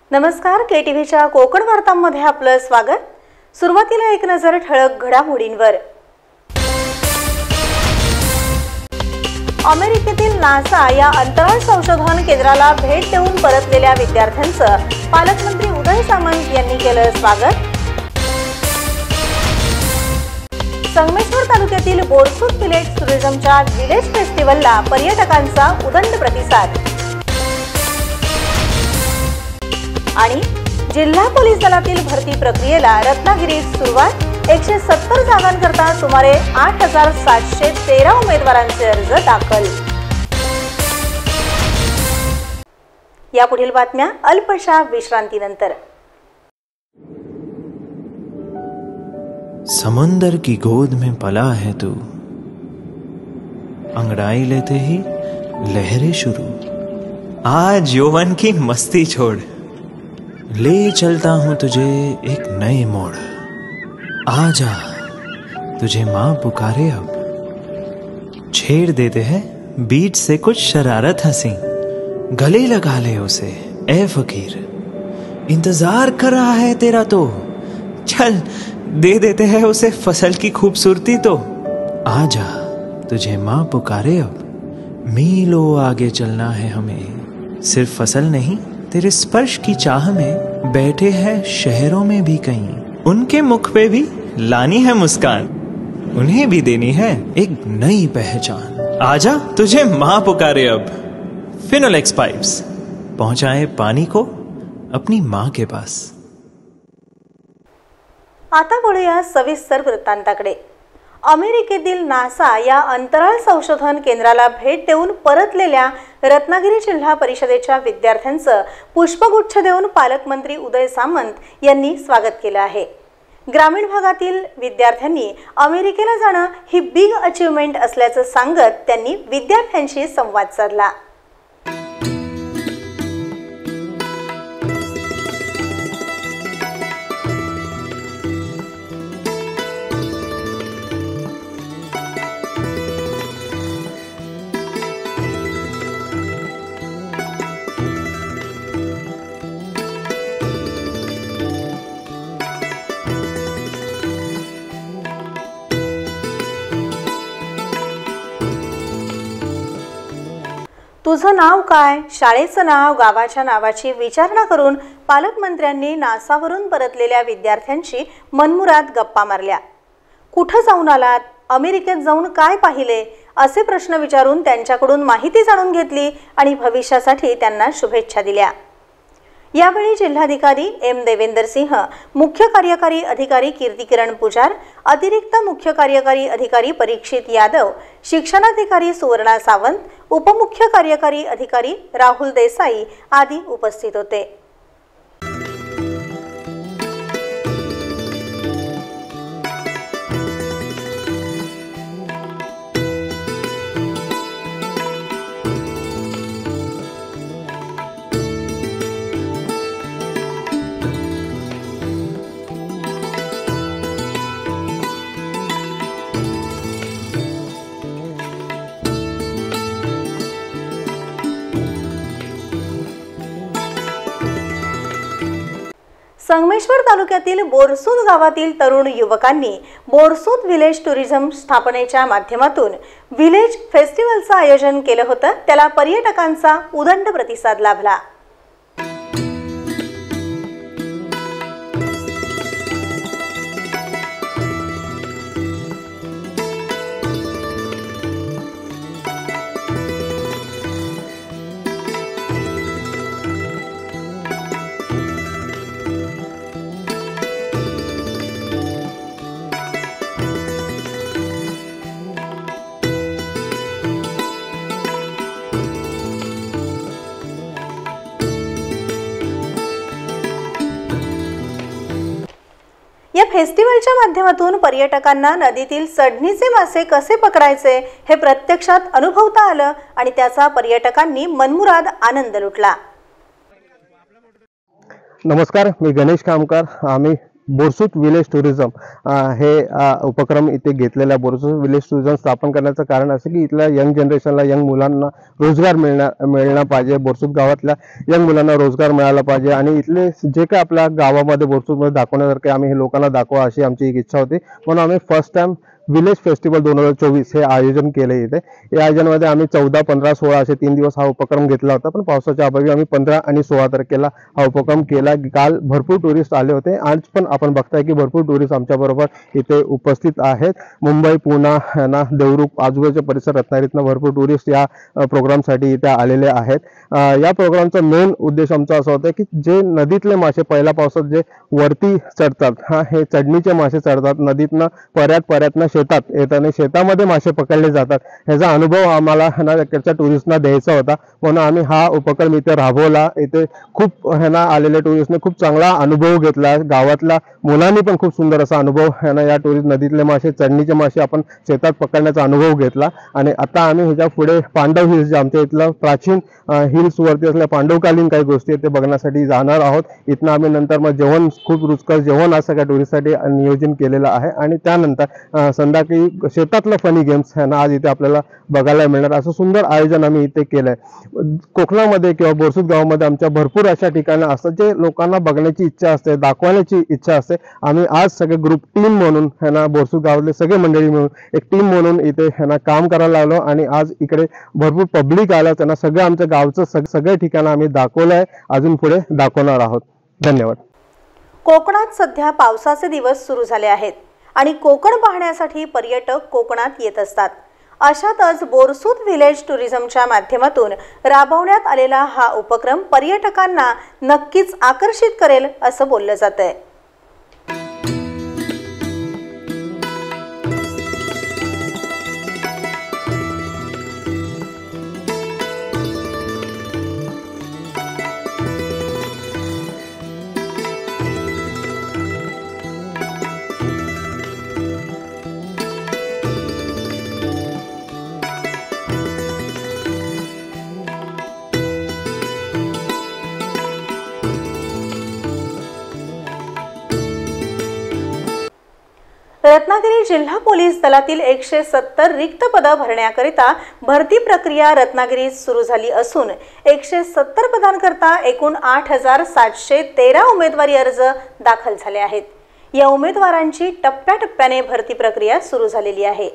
नमस्कार, केटीव्हीच्या कोकण वार्तांमध्ये आपलं स्वागत। सुरुवातीला एक नजर ठळक घडामोडींवर। अमेरिकेतील नासा या अंतराळ संशोधन केंद्राला भेट देऊन परतलेल्या विद्यार्थ्यांचं पालकमंत्री उदय सामंत यांनी केलं स्वागत। संगमेश्वर तालुक्यातील बोरसूद विलेज टुरिझमच्या विलेज फेस्टिवलला पर्यटकांचा उदंड प्रतिसाद। आणि जिल्हा पोलीस दलातील भरती प्रक्रियेला रत्नागिरीत सुरुवात। 170 जागांकरता सुमारे 8713 उमेदवारांचे अर्ज दाखल। यापुढील बातम्या अल्पशा विश्रांतीनंतर। समुंदर की गोद में पला है तू, अंगड़ाई लेते ही लहरें शुरू। आज यौवन की मस्ती छोड़, ले चलता हूं तुझे एक नए मोड़। आजा तुझे माँ पुकारे अब, छेड़ देते हैं बीच से कुछ शरारत हंसी। गले लगा ले उसे ए फकीर, इंतजार कर रहा है तेरा तो। चल दे देते हैं उसे फसल की खूबसूरती तो। आजा तुझे माँ पुकारे अब, मीलों आगे चलना है हमें। सिर्फ फसल नहीं, तेरे स्पर्श की चाह में बैठे हैं शहरों में भी कहीं। उनके मुख पे भी लानी है मुस्कान, उन्हें भी देनी है एक नई पहचान। आजा तुझे माँ पुकारे अब। फिनोलेक्स पाइप्स पहुंचाए पानी को अपनी माँ के पास। आता वळूया सविस्तर वृत्तांताकडे। अमेरिकेतील नासा या अंतराळ संशोधन केंद्राला भेट देऊन परतलेल्या रत्नागिरी जिल्हा परिषदेच्या विद्यार्थ्यांचं पुष्पगुच्छ देऊन पालकमंत्री उदय सामंत यांनी स्वागत केलं आहे। ग्रामीण भागातील विद्यार्थ्यांनी अमेरिकेला जाणं ही बिग अचीवमेंट असल्याचं सांगत त्यांनी विद्यार्थ्यांशी संवाद साधला। तुझं नाव काय, शाळेचं नाव, गावाच्या नावाची विचारणा करून पालकमंत्र्यांनी नासावरून परतलेल्या विद्यार्थ्यांशी मनमुराद गप्पा मारल्या। कुठं जाऊन आलात, अमेरिकेत जाऊन काय पाहिले असे प्रश्न विचारून त्यांच्याकडून माहिती जाणून घेतली आणि भविष्यासाठी त्यांना शुभेच्छा दिल्या। यावेळी जिल्हाधिकारी एम देवेंद्र सिंह, मुख्य कार्यकारी अधिकारी कीर्तिकिरण पुजार, अतिरिक्त मुख्य कार्यकारी अधिकारी परीक्षित यादव, शिक्षणाधिकारी सुवर्णा सावंत, उपमुख्य कार्यकारी अधिकारी राहुल देसाई आदी उपस्थित होते। संगमेश्वर तालुक्यातील बोरसूद गावातील तरुण युवकांनी बोरसूद विलेज टुरिझम स्थापनेच्या माध्यमातून विलेज फेस्टिवलचं आयोजन केलं होतं। त्याला पर्यटकांचा उदंड प्रतिसाद लाभला। या फेस्टिवलच्या माध्यमातून पर्यटकांना नदीतील चढणीचे मासे कसे पकडायचे हे प्रत्यक्षात अनुभवता आलं आणि त्याचा पर्यटकांनी मनमुराद आनंद लुटला। नमस्कार, मी गणेश कामकार। आम्ही बोरसूत विलेज टुरिझम हे उपक्रम इथे घेतलेला आहे. बोरसूत विलेज टुरिझम स्थापन करण्याचं कारण असं की इथल्या यंग जनरेशनला, यंग मुलांना रोजगार मिळणं पाहिजे. बोरसूत गावातल्या यंग मुलांना रोजगार मिळाला पाहिजे आणि इथले जे काय आपल्या गावामध्ये बोरसूतमध्ये दाखवण्यासारखे आम्ही हे लोकांना दाखवा अशी आमची एक इच्छा होती. म्हणून आम्ही फर्स्ट टाइम विलेज फेस्टिवल 2024 हे आयोजन केले इथे. या आयोजनामध्ये आम्ही 14, 15, 16 असे 3 दिवस हा उपक्रम घेतला होता, पण पावसाच्या अभावी आम्ही 15 आणि 16 तारखेला हा उपक्रम केला. काल भरपूर टुरिस्ट आले होते. आज पण आपण बघताय की भरपूर टुरिस्ट आमच्याबरोबर इथे उपस्थित आहेत. मुंबई, पुणे, देवरुख, आजूबाजूच्या परिसर, रत्नागिरीतनं भरपूर टुरिस्ट या प्रोग्रामसाठी इथे आलेले आहेत. या प्रोग्रामचा मेन उद्देश आमचा असा होता की जे नदीतले मासे पहिल्या पावसात जे वरती चढतात, हे चढणीचे मासे चढतात नदीतनं, पर्यातनं शेतात येताना शेतामध्ये मासे पकडले जातात, ह्याचा अनुभव आम्हाला इकडच्या टुरिस्टना द्यायचा होता. म्हणून आम्ही हा उपक्रम इथे राबवला. इथे खूप आलेल्या टुरिस्टने खूप चांगला अनुभव घेतला. गावातल्या मुलांनी पण खूप सुंदर असा अनुभव या टुरिस्ट नदीतले मासे, चढणीचे मासे आपण शेतात पकडण्याचा अनुभव घेतला. आणि आता आम्ही ह्याच्या पुढे पांडव हिल्स, जे आमच्या इथलं प्राचीन हिल्स वरती असलेल्या पांडवकालीन काही गोष्टी आहेत ते बघण्यासाठी जाणार आहोत. इथनं आम्ही नंतर मग जेवण, खूप रुचकर जेवण आज सगळ्या टुरिस्टसाठी नियोजन केलेलं आहे. आणि त्यानंतर संध्याकाळी शेतातलं फनी गेम्स आज इथे आपल्याला बघायला मिळणार, असं सुंदर आयोजन आम्ही इथे केलंय. कोकणामध्ये किंवा बोरसूत गावामध्ये आमच्या भरपूर अशा ठिकाणं असतात जे लोकांना बघण्याची इच्छा असते, दाखवण्याची इच्छा असते. आम्ही आज सगळे ग्रुप टीम म्हणून बोरसूत गावातले सगळे मंडळी मिळून एक टीम म्हणून इथे काम करायला लागलो. आणि आज इकडे भरपूर पब्लिक आलं, त्यांना सगळं आमच्या गावचं सगळे ठिकाणं आम्ही दाखवलंय, अजून पुढे दाखवणार आहोत. धन्यवाद. कोकणात सध्या पावसाचे दिवस सुरू झाले आहेत आणि कोकण पाहण्यासाठी पर्यटक कोकणात येत असतात. अशातच बोरसूत व्हिलेज टुरिझमच्या माध्यमातून राबवण्यात आलेला हा उपक्रम पर्यटकांना नक्कीच आकर्षित करेल असं बोललं जातंय. रत्नागिरी जिल्हा पोलीस दलातील 170 रिक्त पदं भरण्याकरिता भरती प्रक्रिया रत्नागिरीत सुरू झाली असून 170 पदांकरता एकूण 8,713 उमेदवारी अर्ज दाखल झाले आहेत. या उमेदवारांची टप्प्याटप्प्याने भरती प्रक्रिया सुरू झालेली आहे.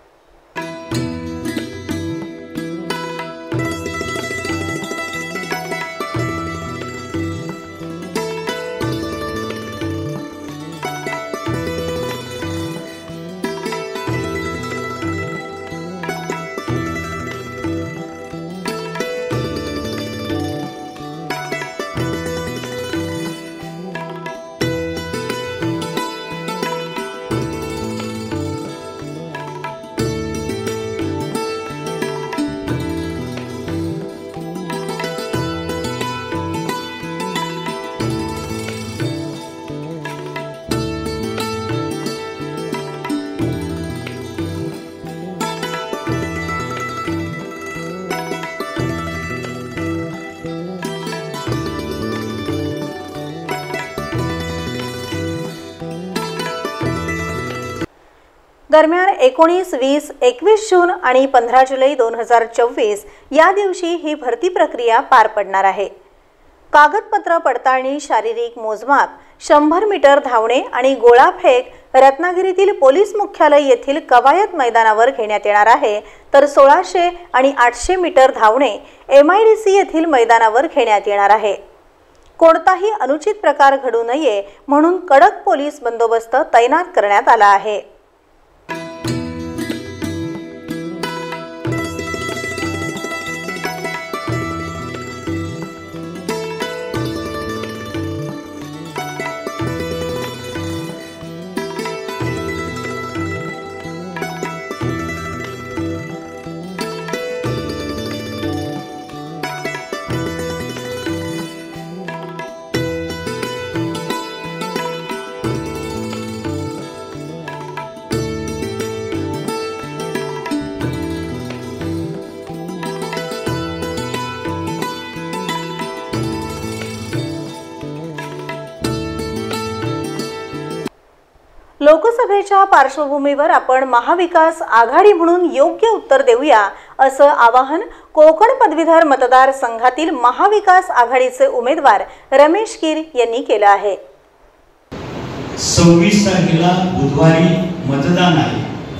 दरम्यान 19, 20, 21 जून आणि 15 जुलै 2024 या दिवशी ही भरती प्रक्रिया पार पडणार आहे. कागदपत्र पडताळणी, शारीरिक मोजमाप, 100 मीटर धावणे आणि गोळाफेक रत्नागिरीतील पोलीस मुख्यालय येथील कवायत मैदानावर घेण्यात येणार आहे, तर 1600 आणि 800 मीटर धावणे MIDC येथील मैदानावर घेण्यात येणार आहे. कोणताही अनुचित प्रकार घडू नये म्हणून कडक पोलीस बंदोबस्त तैनात करण्यात आला आहे. लोकसभेच्या पार्श्वभूमीवर आपण महाविकास आघाडी म्हणून योग्य उत्तर देऊया असं आवाहन कोकण पदवीधर मतदारसंघातील महाविकास आघाडीचे उमेदवार रमेश कीर यांनी केलं आहे। 26 तारखेला बुधवारी मतदान आहे।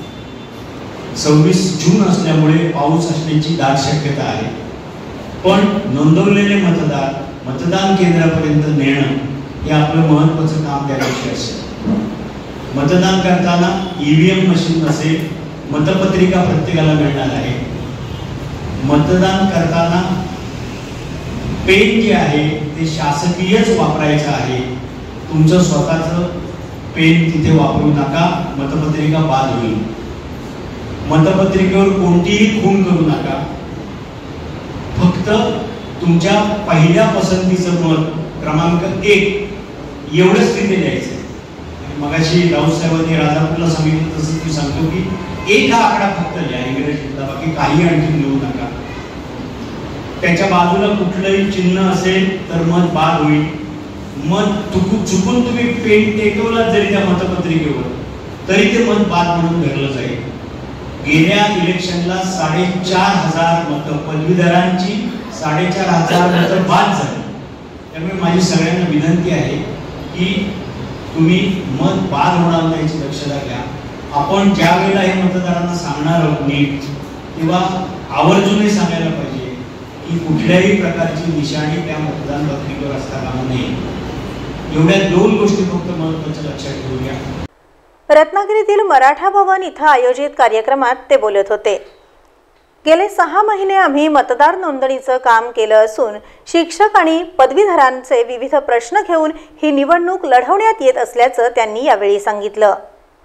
26 जून असल्यामुळे पाऊस असण्याची दाट शक्यता आहे, पण नोंदवलेले मतदान केंद्रापर्यंत नेणं हे आपलं महत्त्वाचं काम त्या दिवशी असेल। मतदान करताना ईव्हीएम मशीन नसेल, मतपत्रिका प्रत्येकाला मिळणार आहे। मतदान करताना पेन जे आहे ते शासकीयच वापरायचं आहे, तुमचं स्वतःचं पेन तिथे वापरू नका, मतपत्रिका बाद होईल। मतपत्रिकेवर कोणतीही खूण करू नका, फक्त तुमच्या पहिल्या पसंतीचं मत क्रमांक 1 एवढंच तिथे द्यायचं। मगाशी राऊत साहेबांनी राजापूरला सांगितलं तसं मी सांगतो की 1 हा आकडा फक्त लिहा इंग्रजीतला, बाकी काही आणखी लिहू नका। त्याच्या बाजूला कुठलंही चिन्ह असेल तर मत बाद होईल। मत चुकून तुम्ही पेन टेकवला जरी त्या मतपत्रिकेवर तरी ते मत बाद म्हणून धरलं जाईल। गेल्या इलेक्शनला 4,500 मतं पदवीधरांची 4,500 मतं बाद झाली। त्यामुळे माझी सगळ्यांना विनंती आहे की तुम्ही मत बाद होणार नाही याची दक्षता घ्या। आपण ज्या वेळेला हे मतदारांना सांगणार आहोत नीट, तेव्हा आवर्जूनही सांगायला पाहिजे की कुठल्याही प्रकारची निशाणी त्या मतदान पत्रिकेवर असता कामा नये। एवढ्या 2 गोष्टी फक्त महत्त्वाच्या लक्षात ठेवूया। रत्नागिरीतील मराठा भवन इथं आयोजित कार्यक्रमात ते बोलत होते। गेले 6 महिने आम्ही मतदार नोंदणीचं काम केलं असून शिक्षक आणि पदवीधरांचे विविध प्रश्न घेऊन ही निवडणूक लढवण्यात येत असल्याचं त्यांनी यावेळी सांगितलं।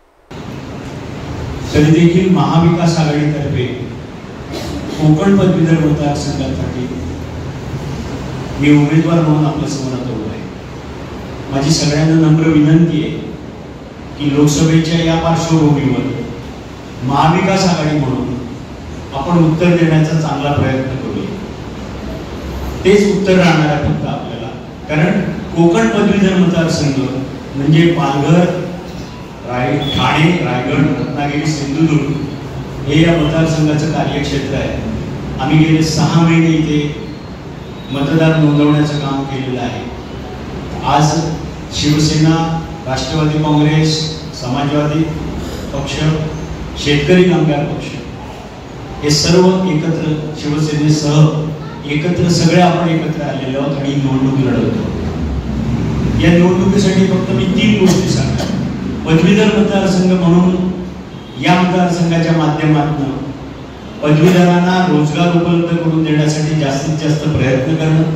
तरी देखील महाविकास आघाडीतर्फे कोकण पदवीधर मतदारसंघासाठी मी उमेदवार म्हणून आपल्या समोर उभा आहे। माझी सगळ्यांना नम्र विनंती आहे की लोकसभेच्या या पार्श्वभूमीवर महाविकास आघाडी म्हणून आपण उत्तर देण्याचा चांगला प्रयत्न करूया। तेच उत्तर राहणार आहे फक्त आपल्याला, कारण कोकण पदवीधर मतदारसंघ म्हणजे पालघर, ठाणे, रायगड, रत्नागिरी, सिंधुदुर्ग हे या मतदारसंघाचं कार्यक्षेत्र आहे। आम्ही गेले 6 महिने इथे मतदार नोंदवण्याचं काम केलेलं आहे। आज शिवसेना, राष्ट्रवादी काँग्रेस, समाजवादी पक्ष, शेतकरी कामगार पक्ष हे सर्व एकत्र शिवसेनेसह एकत्र सगळे आपण एकत्र आलेलो आहोत आणि निवडणूक लढवतो। या निवडणुकीसाठी फक्त मी 3 गोष्टी सांगतो। पदवीधर मतदारसंघ म्हणून या मतदारसंघाच्या माध्यमातून पदवीधरांना रोजगार उपलब्ध करून देण्यासाठी जास्तीत जास्त प्रयत्न करणं,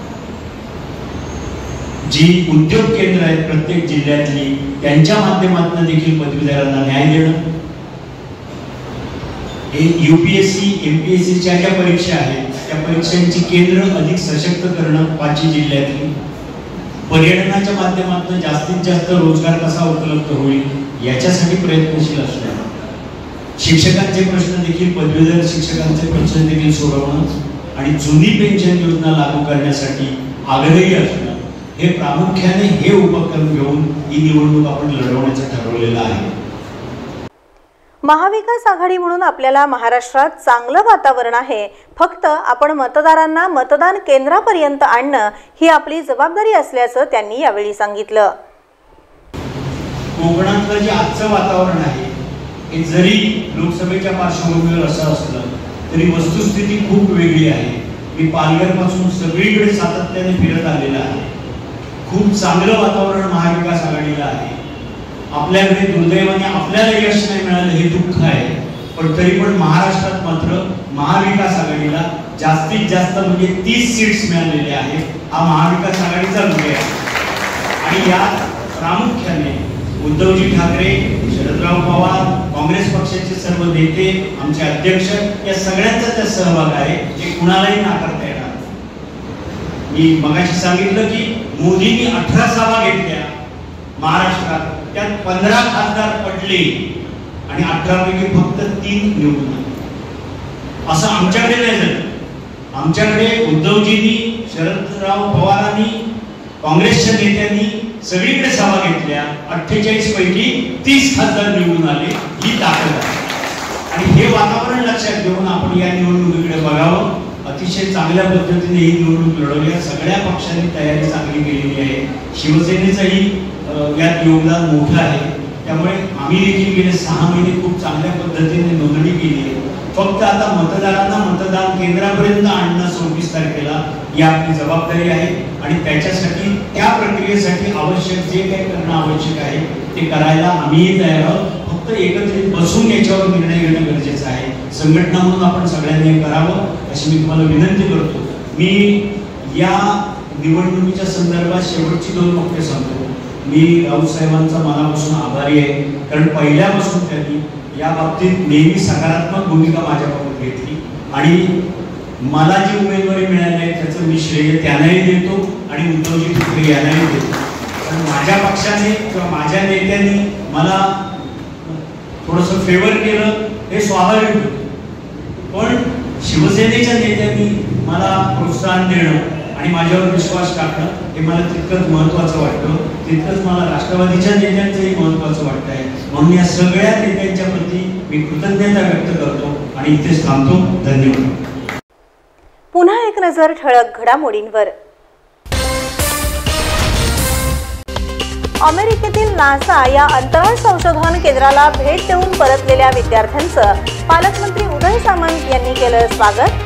जी उद्योग केंद्र आहेत प्रत्येक जिल्ह्यातली त्यांच्या माध्यमातून देखील पदवीधरांना न्याय देणं, यूपीएससी एमपीएससीच्या ज्या परीक्षा आहेत त्या परीक्षांची केंद्र अधिक सशक्त करणं 5 जिल्ह्यातली, पर्यटनाच्या माध्यमातून जास्तीत जास्त रोजगार कसा उपलब्ध होईल याच्यासाठी प्रयत्नशील असणं, शिक्षकांचे प्रश्न देखील पदवीधर शिक्षकांचे प्रश्न देखील सोडवणं आणि जुनी पेन्शन योजना लागू करण्यासाठी आग्रही असणं, हे प्रामुख्याने हे उपक्रम घेऊन ही निवडणूक आपण लढवण्याचं ठरवलेलं आहे। महाविकास आघाडी म्हणून आपल्याला महाराष्ट्रात चांगलं वातावरण आहे, फक्त आपण मतदारांना मतदान केंद्रापर्यंत आणणं ही आपली जबाबदारी असल्याचं त्यांनी यावेळी सांगितलं। कोकणातलं जे आजचं वातावरण आहे हे जरी लोकसभेच्या पार्श्वभूमीवर असं असलं तरी वस्तुस्थिती खूप वेगळी आहे। मी पालघरपासून सगळीकडे सातत्याने फिरत आलेला आहे। खूप चांगलं वातावरण महाविकास आघाडीला आहे। आपल्याकडे दुर्दैवाने आपल्याला यश नाही मिळालं हे दुःख आहे, पण तरी पण महाराष्ट्रात मात्र महाविकास आघाडीला जास्तीत जास्त म्हणजे 30 सीट्स मिळालेले आहेत। हा महाविकास आघाडीचा विजय आहे आणि यात प्रामुख्याने उद्धवजी ठाकरे, शरदराव पवार, काँग्रेस पक्षाचे सर्व नेते, आमचे अध्यक्ष या सगळ्यांचा त्यात सहभाग आहे, जे कुणालाही नाकारता येणार। मी मगाशी सांगितलं की मोदींनी 18 सभा घेतल्या महाराष्ट्रात, त्यात 15 खासदार पडले आणि 18 पैकी फक्त 3 निवडून आले। असं आमच्याकडे नाही झालं। आमच्याकडे उद्धवजींनी, शरदराव पवारांनी काँग्रेसच्या नेत्यांनी सगळीकडे सभा घेतल्या, 48 पैकी 30 खासदार निवडून आले, ही ताकद आहे. आणि हे वातावरण लक्षात घेऊन आपण या निवडणुकीकडे बघावं. अतिशय चांगल्या पद्धतीने ही निवडणूक लढवली आहे. सगळ्या पक्षांनी तयारी चांगली केलेली आहे. शिवसेनेचंही यात योगदान मोठं आहे. त्यामुळे आम्ही देखील गेले 6 महिने खूप चांगल्या पद्धतीने नोंदणी केली आहे. फक्त आता मतदारांना मतदान केंद्रापर्यंत आणणं 26 तारखेला ही आपली जबाबदारी आहे. आणि त्याच्यासाठी त्या प्रक्रियेसाठी आवश्यक जे काही करणं आवश्यक आहे ते करायला आम्हीही तयार आहोत. फक्त एकत्रित बसून याच्यावर निर्णय घेणं गरजेचं आहे. संघटना म्हणून आपण सगळ्यांनी हे करावं अशी मी तुम्हाला विनंती करतो. मी या निवडणुकीच्या संदर्भात शेवटची 2 वाक्य सांगतो. मी राऊत साहेबांचा मनापासून आभारी आहे, कारण पहिल्यापासून त्यांनी या बाबतीत नेहमी सकारात्मक भूमिका माझ्याबाबत घेतली. आणि मला जी उमेदवारी मिळाली आहे त्याचं मी श्रेय त्यांनाही देतो आणि उद्धवजी ठाकरे यांनाही देतो. कारण माझ्या पक्षाने किंवा माझ्या नेत्यांनी मला थोडंसं फेवर केलं हे स्वाभाविक होतं. पण शिवसेनेच्या नेत्यांनी मला प्रोत्साहन देणं आणि माझ्यावर विश्वास टाकणं हे मला तितकंच महत्त्वाचं वाटतं. तितकंच मला राष्ट्रवादीच्या नेत्यांचंही महत्त्वाचं वाटतं आहे. म्हणून या सगळ्या नेत्यांच्या प्रती मी कृतज्ञता व्यक्त करतो आणि इथेच थांबतो. धन्यवाद. पुन्हा एक नजर ठळक घडामोडींवर. अमेरिकेतील नासा या अंतराळ संशोधन केंद्राला भेट देऊन परतलेल्या विद्यार्थ्यांचं पालकमंत्री उदय सामंत यांनी केलं स्वागत.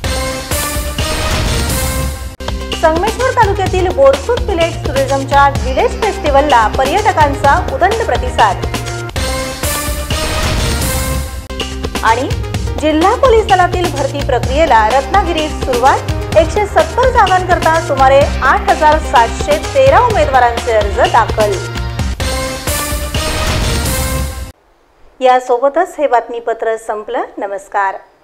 संगमेश्वर तालुक्यातील बोरसुद व्हिलेज टुरिझमच्या व्हिलेज फेस्टिवलला पर्यटकांचा उदंड प्रतिसाद. आणि जिल्हा पोलीस दलातील भरती प्रक्रियेला रत्नागिरीत सुरुवात. 170 जागांकरता सुमारे 8,713 उमेदवारांचे अर्ज दाखल. यासोबतच हे बातमीपत्र संपलं. नमस्कार.